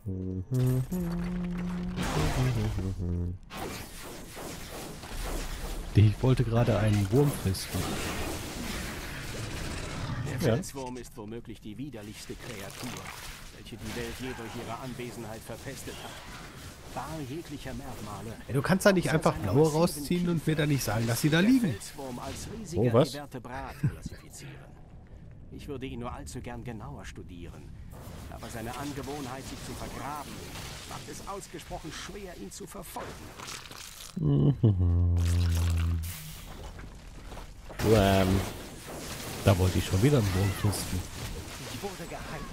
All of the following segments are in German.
Ich wollte gerade einen Wurm fisten. Der Felswurm ist womöglich die widerlichste Kreatur, welche die Welt je durch ihre Anwesenheit verpestet hat. Bar jeglicher Merkmale. Ey, du kannst da nicht einfach blaue rausziehen und mir da nicht sagen, dass sie da liegen. Oh, was? Ich würde ihn nur allzu gern genauer studieren. Aber seine Angewohnheit, sich zu vergraben, macht es ausgesprochen schwer, ihn zu verfolgen. Da wollte ich schon wieder einen Wurm fisten. Ich wurde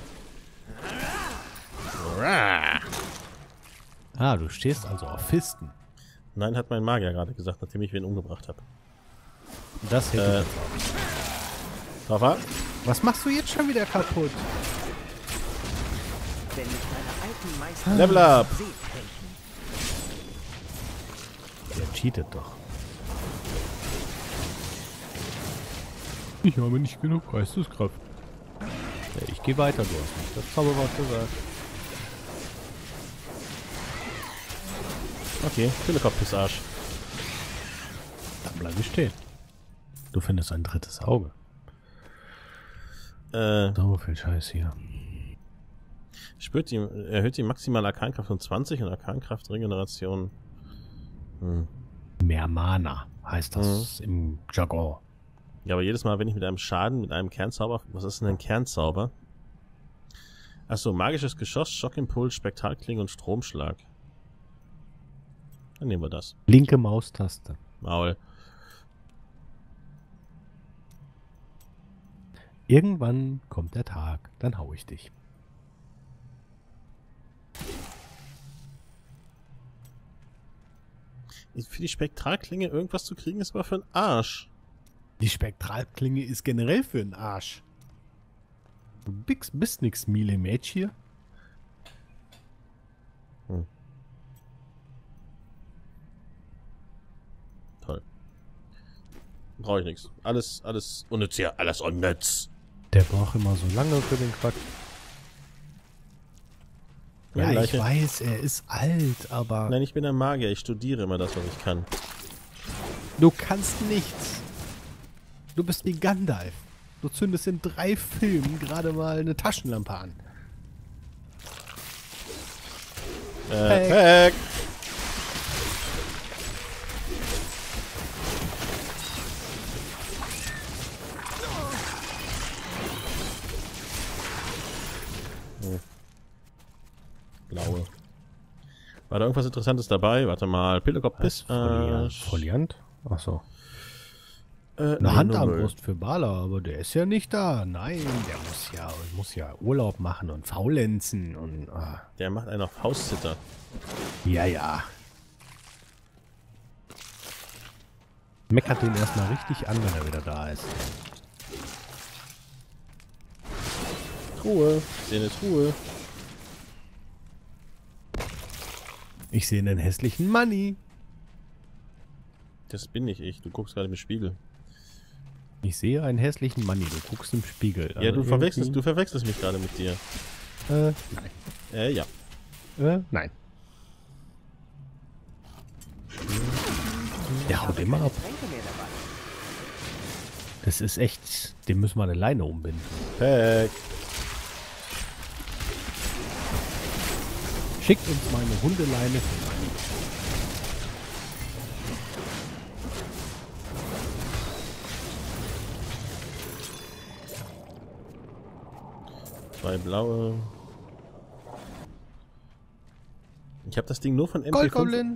geheilt. Ah, du stehst also auf Fisten. Nein, hat mein Magier gerade gesagt, nachdem ich wen umgebracht habe. Das hätte Papa? Was machst du jetzt schon wieder kaputt? Wenn ich meine alten Meister Level up! Der cheatet doch. Ich habe nicht genug Geisteskraft. Ja, ich gehe weiter, du hast nicht das Zauberwort gesagt. Okay, Telekopf-Arsch. Dann bleib ich stehen. Du findest ein drittes Auge. So viel Scheiß hier. Erhöht die maximale Arkankraft um 20 und Arkankraft-Regeneration. Mehr Mana heißt das im Jargon. Ja, aber jedes Mal, wenn ich mit einem Schaden, mit einem Kernzauber... Was ist denn ein Kernzauber? Achso, magisches Geschoss, Schockimpuls, Spektralklinge und Stromschlag. Dann nehmen wir das. Linke Maustaste. Maul. Irgendwann kommt der Tag, dann hau ich dich. Für die Spektralklinge irgendwas zu kriegen, ist aber für einen Arsch. Die Spektralklinge ist generell für den Arsch. Du bist nix Millimetr hier. Toll. Brauche ich nichts. Alles unnütz hier. Alles unnütz. Der braucht immer so lange für den Quatsch. Ja, ich weiß, er ist alt, aber... Nein, ich bin ein Magier. Ich studiere immer das, was ich kann. Du kannst nichts. Du bist wie Gandalf. Du zündest in 3 Filmen gerade mal eine Taschenlampe an. Heck. Blaue. War da irgendwas Interessantes dabei? Warte mal. Pilekop-Piss. Foliant? Achso. Eine Handarmbrust für Bala, aber der ist ja nicht da. Nein, der muss ja Urlaub machen und faulenzen und... Der macht einen auf Haussitter. Ja, ja. Meckert den erstmal richtig an, wenn er wieder da ist. Ruhe. Sehen ist Ruhe. Ich sehe einen hässlichen Money. Das bin nicht ich. Du guckst gerade im Spiegel. Ich sehe einen hässlichen Money. Du guckst im Spiegel. Ja, du verwechselst mich gerade mit dir. Nein. Ja. Nein. Der haut immer ab. Das ist echt... Dem müssen wir eine Leine umbinden. Heck. Schickt uns mal eine Hundeleine für Money. Zwei blaue. Ich habe das Ding nur von MP5. Goldgoblin!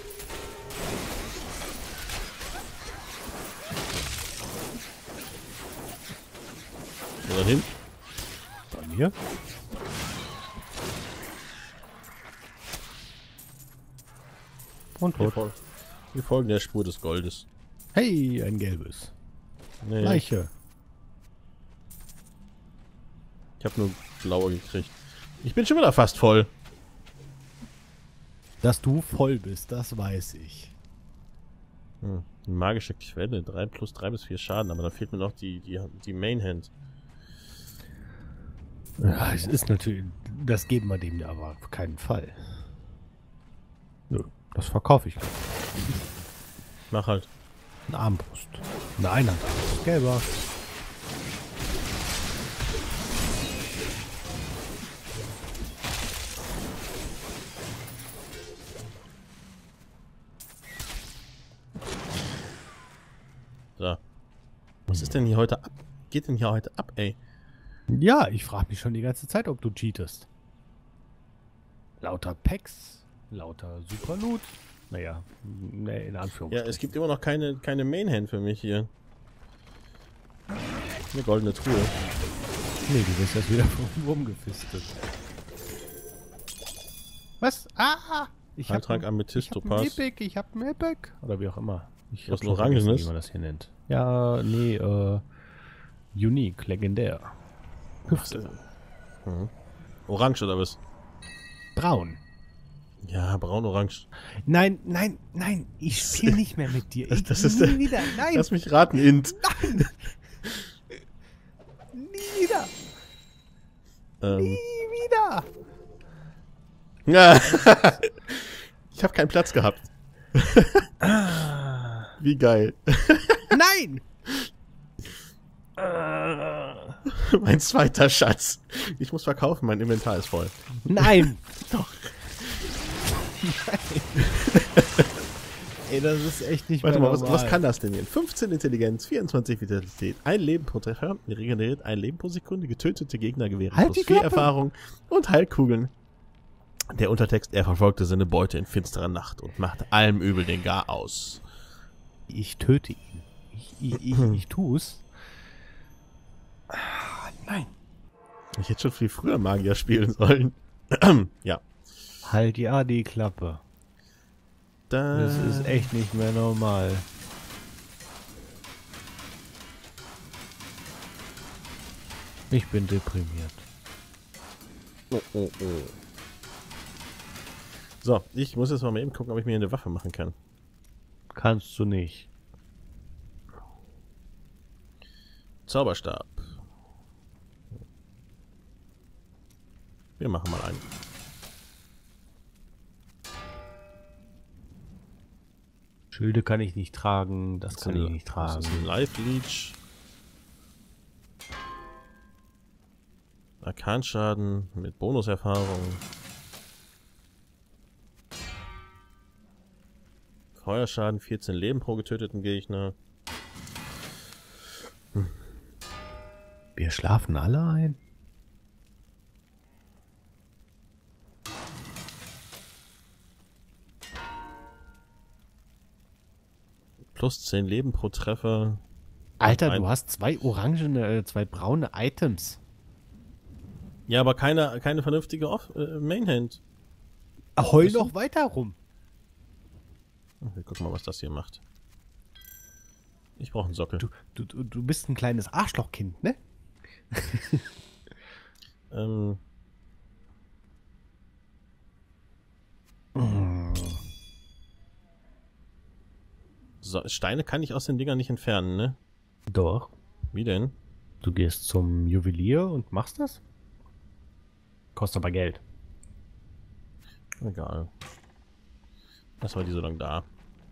Wo denn hin? Bei mir? Und tot. Wir folgen der Spur des Goldes. Hey, ein gelbes. Nee, Leiche. ich habe nur blaue gekriegt. Ich bin schon wieder fast voll. Dass du voll bist, das weiß ich. Magische Quelle. 3 plus 3 bis 4 Schaden. Aber da fehlt mir noch die Main Hand. Ja, es ist natürlich... Das geben wir dem ja aber auf keinen Fall. Nö, das verkaufe ich. Mach halt. Eine Armbrust. Eine Einhandarmbrust. Gelber. So. Was ist denn hier heute ab? Geht denn hier heute ab, ey? Ja, ich frage mich schon die ganze Zeit, ob du cheatest. Lauter Packs, lauter Superloot. Naja, ne, in Anführungszeichen. Ja, es gibt immer noch keine Mainhand für mich hier. Eine goldene Truhe. Nee, du wirst jetzt wieder vom Wurm gefistet. Was? Ah! Ich Heiltrank Amethyst Topaz. Ich hab ein Epic. Oder wie auch immer. Ich Was hab ein schon vergessen, Orangenes? wie man das hier nennt. Ja, nee, Unique, legendär. Hüfte. Mhm. Orange oder was? Braun. Ja, braun-orange. Nein, nein, nein, ich spiele nicht mehr mit dir. Ich, Das ist nie der, wieder, nein, lass mich raten, Int. nie wieder, Ähm. nie wieder. Ja. Ich habe keinen Platz gehabt. Wie geil. Nein! Mein zweiter Schatz. Ich muss verkaufen, mein Inventar ist voll. Nein! Doch. Nein. Ey, das ist echt nicht Warte mehr mal, normal. was kann das denn hier? 15 Intelligenz, 24 Vitalität, ein Leben pro Treffer, regeneriert ein Leben pro Sekunde, getötete Gegner gewähren Halt die plus 4 Klappe. Erfahrung und Heilkugeln. Der Untertext, er verfolgte seine Beute in finsterer Nacht und machte allem Übel den Gar aus. Ich töte ihn. Ich tu's. Nein. Ich hätte schon viel früher Magier spielen sollen. Ja. Halt ja die Klappe. Das ist echt nicht mehr normal. Ich bin deprimiert. Oh. So, ich muss jetzt mal eben gucken, ob ich mir eine Waffe machen kann. Kannst du nicht. Zauberstab. Wir machen mal einen. Schilde kann ich nicht tragen, das kann ich nicht tragen. Das ist ein Life Leech. Arkanschaden mit Bonuserfahrung. Feuerschaden, 14 Leben pro getöteten Gegner. Wir schlafen alle ein. Plus 10 Leben pro Treffer. Alter, du hast zwei braune Items. Ja, aber keine vernünftige Mainhand. Heul doch weiter rum. Wir gucken mal, was das hier macht. Ich brauche einen Sockel. Du bist ein kleines Arschlochkind, ne? So, Steine kann ich aus den Dingern nicht entfernen, ne? Doch. Wie denn? Du gehst zum Juwelier und machst das? Kostet aber Geld. Egal. Lass mal die so lange da.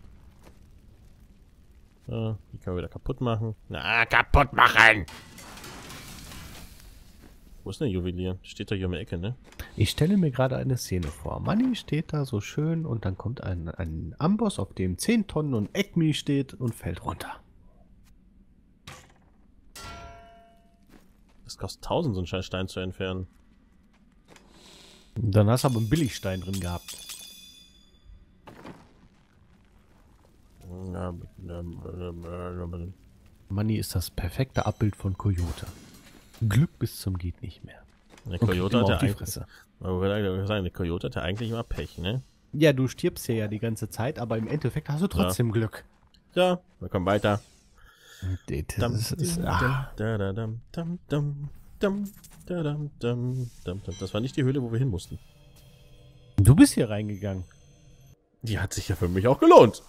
So, die können wir wieder kaputt machen. Na, kaputt machen! Wo ist denn der Juwelier? Steht da hier um die Ecke, ne? Ich stelle mir gerade eine Szene vor. Manni steht da so schön und dann kommt ein Amboss, auf dem 10 Tonnen und Acme steht und fällt runter. Es kostet 1000, so einen scheiß Stein zu entfernen. Dann hast du aber einen Billigstein drin gehabt. Manni ist das perfekte Abbild von Coyote. Glück bis zum geht nicht mehr. Der Coyote hat ja eigentlich... Sagen, der Coyote hat ja eigentlich immer Pech, ne? ja, du stirbst hier ja die ganze Zeit, aber im Endeffekt hast du trotzdem Glück. Ja, wir kommen weiter. Das war nicht die Höhle, wo wir hin mussten. Du bist hier reingegangen. Die hat sich ja für mich auch gelohnt.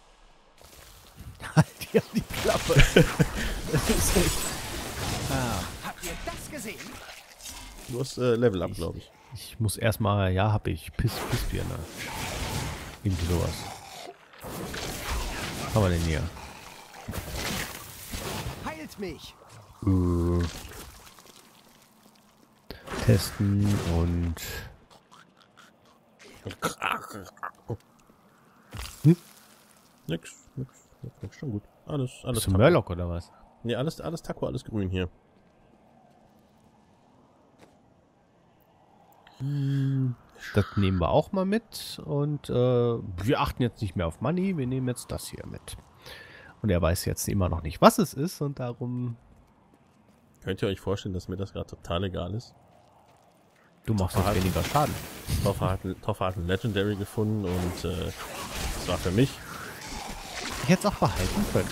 Halt dir die Klappe. Das ist echt... Habt ihr das gesehen? Du hast Level Up, glaube ich. Ich muss erstmal, ja, hab ich. Pissbirne. Irgendwie sowas. Was haben wir denn hier? Heilt mich! Testen und... Nix. Schon gut. Alles Bist du Murloc oder was? Nee, alles Taco, alles grün hier. Das nehmen wir auch mal mit. Und wir achten jetzt nicht mehr auf Money. Wir nehmen jetzt das hier mit. Und er weiß jetzt immer noch nicht, was es ist. Und darum... Könnt ihr euch vorstellen, dass mir das gerade total egal ist? Du machst jetzt weniger Schaden. Toffer hat ein Legendary gefunden und das war für mich. Ich hätte es auch behalten können.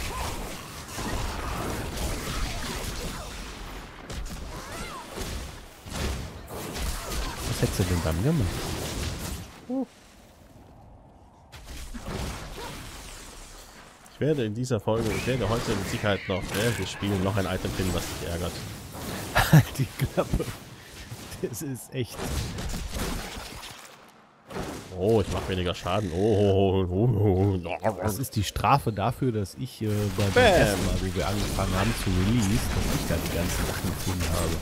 Was hättest du denn dann gemacht? Ich werde heute mit Sicherheit noch, während wir spielen, noch ein Item finden, was dich ärgert. Die Klappe. Das ist echt. Oh, ich mache weniger Schaden. Das ist die Strafe dafür, dass ich beim ersten Mal, wo wir angefangen haben zu Release, dass ich da die ganzen Sachen gefunden habe.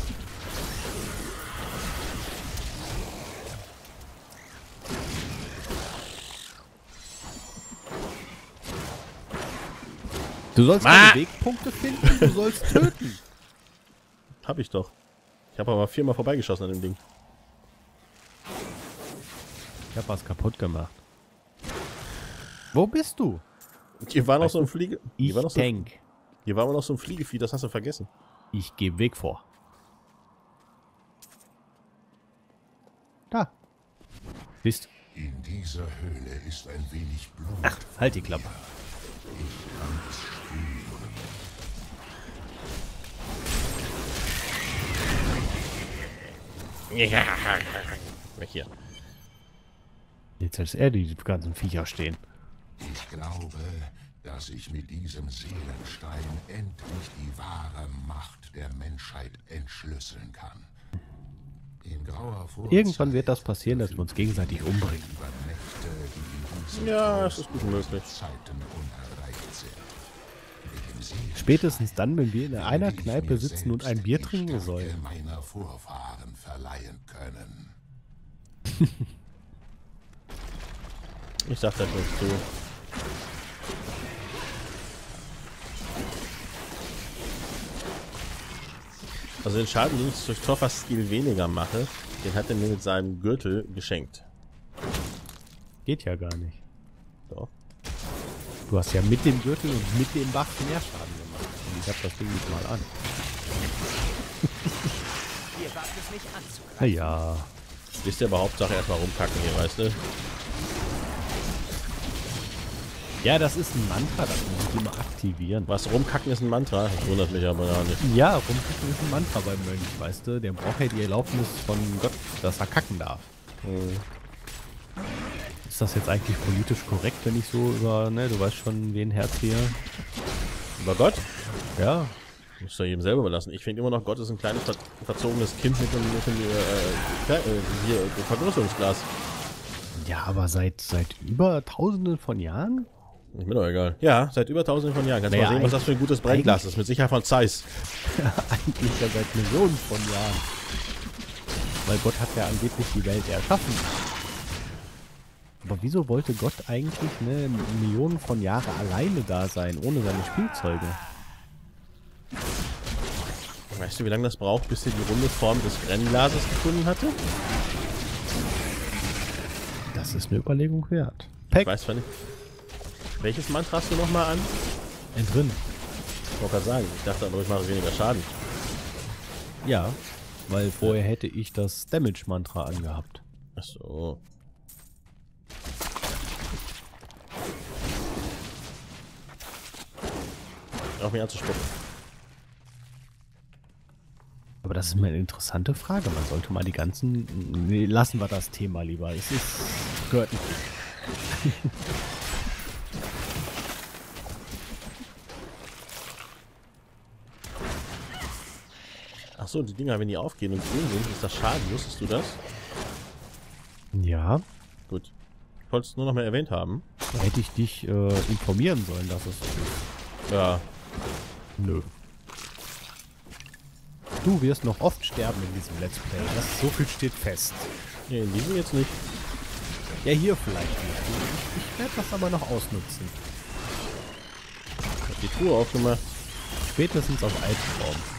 Du sollst keine Wegpunkte finden, du sollst töten. Hab ich doch. Ich habe aber 4-mal vorbeigeschossen an dem Ding. Ich hab was kaputt gemacht. Wo bist du? Hier war noch so ein Fliege... Hier war noch so ein Fliegevieh, das hast du vergessen. Ich gebe Weg vor. Da. Bist. In dieser Höhle ist ein wenig Blut. Ach, halt die Klappe. Ich kann es spüren. Weg hier. Jetzt als er die ganzen Viecher stehen. Ich glaube, dass ich mit diesem Seelenstein endlich die wahre Macht der Menschheit entschlüsseln kann. In grauer Vorzeit Irgendwann wird das passieren, dass wir uns gegenseitig umbringen. über Mächte, die in diesem Ja, Haus es ist gut möglich. Zeiten unerreicht sind. Mit dem Seelenstein Spätestens dann, wenn wir in einer Kneipe sitzen und ein Bier trinken die Stärke sollen. meiner Vorfahren verleihen können. Ich sag da bloß zu. Also den Schaden, den ich durch Toffers Skill weniger mache, den hat er mir mit seinem Gürtel geschenkt. Geht ja gar nicht. Doch. Du hast ja mit dem Gürtel und mit dem Bach mehr Schaden gemacht. Und ich hab das Ding nicht mal an. Ihr wagt es nicht anzugreifen. Na ja. Wisst ihr aber Hauptsache erstmal rumkacken hier, weißt du? Ja, das ist ein Mantra, das muss ich immer aktivieren. Was, rumkacken ist ein Mantra? Das wundert mich aber gar nicht. Ja, rumkacken ist ein Mantra beim Mönch, weißt du? Der braucht ja die Erlaubnis von Gott, dass er kacken darf. Ist das jetzt eigentlich politisch korrekt, wenn ich so über, ne, du weißt schon, wen Herz hier? Über Gott? Ja. Muss doch jedem selber überlassen. Ich finde immer noch, Gott ist ein kleines, verzogenes Kind mit einem Vergrößerungsglas. Ja, aber seit über Tausenden von Jahren? Ist mir doch egal. Ja, seit über Tausenden von Jahren. Kannst du mal sehen, was das für ein gutes Brennglas ist. Mit Sicherheit von Zeiss. Eigentlich ja seit Millionen von Jahren. Weil Gott hat ja angeblich die Welt erschaffen. Aber wieso wollte Gott eigentlich Millionen von Jahren alleine da sein, ohne seine Spielzeuge? Weißt du, wie lange das braucht, bis er die runde Form des Brennglases gefunden hatte? Das ist eine Überlegung wert. Ich weiß zwar nicht. Welches Mantra hast du nochmal an? Drin. Ich wollte gerade sagen, ich dachte aber, ich mache weniger Schaden. Ja, weil vorher hätte ich das Damage-Mantra angehabt. Ach so. Auf mich anzuspucken. Aber das ist mal eine interessante Frage. Man sollte mal die ganzen... Nee, lassen wir das Thema lieber. Es ist... gehört nicht. Achso, die Dinger, wenn die aufgehen und grün sind, ist das Schaden. Wusstest du das? Ja. Gut. Ich wollte es nur noch mal erwähnt haben. Hätte ich dich informieren sollen, dass es so ist. Ja. Nö. Du wirst noch oft sterben in diesem Let's Play. Das, so viel steht fest. Nee, in diesem jetzt nicht. Ja, hier vielleicht nicht. Ich werde das aber noch ausnutzen. Ich hab die Truhe aufgemacht. Spätestens auf Albtraum.